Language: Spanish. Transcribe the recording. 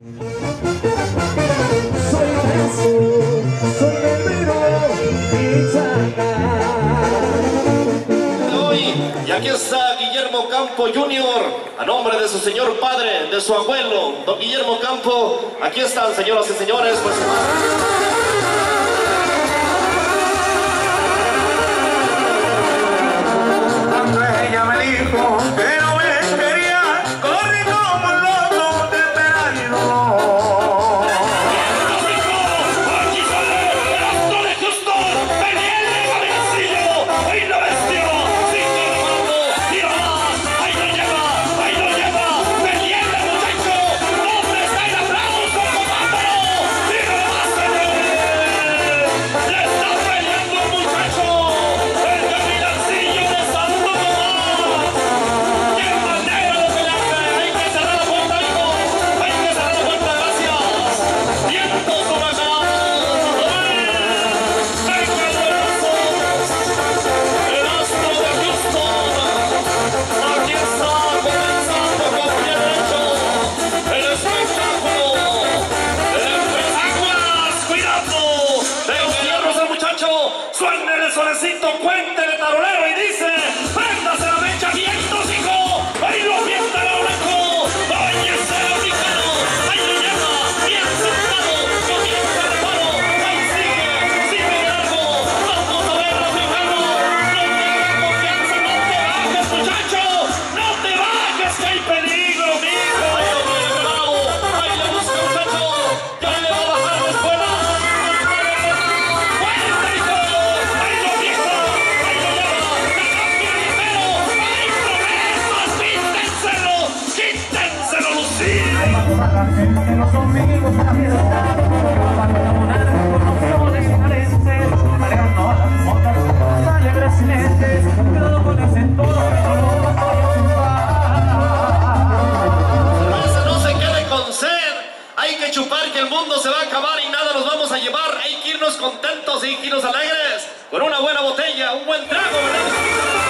Soy Jesús, soy guerrero y Y aquí está Guillermo Campo Jr. a nombre de su señor padre, de su abuelo, don Guillermo Campo. Aquí están, señoras y señores, pues. Cuando ella me dijo que no me quería, corrí como un loco de esperarlo. Aquí sale el actor de Justo, Daniel Valencillo, ahí lo vestió, sin comando, y más, ahí lo lleva, Daniel muchacho, ¿dónde está el aplauso, comándolo? Y más, le está peleando el muchacho, el Gavilancillo de Santo Tomás. ¡Qué manera de pelearse! Hay que cerrar la puerta, hijo, hay que cerrar la puerta, gracias. Vientos huracanados, venga el brazo, el astro de Houston. Aquí está comenzando con pie derecho el espectáculo. El aguas, cuidado, de los hierros al muchacho, suénele solecito, cuéntele tarolero y dice, préndase la mecha, vientos, hijo, ahí lo avienta el blanco, ahí está el africano, ahí lo lleva, bien sentado, comienza el reparo, ahí sigue largo, vamos a ver africano, no tengas confianza, no te bajes, muchacho, no te bajes, que hay peligro, mijo, ahí lo viene bravo, ahí le busca, muchacho, ya le va a bajar la escuela, fuerte, hijo, ahí lo avienta, ahí lo lleva, la cambia ligero, hay problemas, quítenselo, Lucía. Para la gente, los amigos, la fiesta, para enamorar con los soles inherentes, alegrando las motas, los alegres jinetes, cuidado con ese toro, que no lo vaya a chupar. No se quede con sed. Hay que chupar que el mundo se va a acabar y nada nos vamos a llevar. Hay que irnos contentos y que irnos alegres con una buena botella, un buen trago, ¿verdad?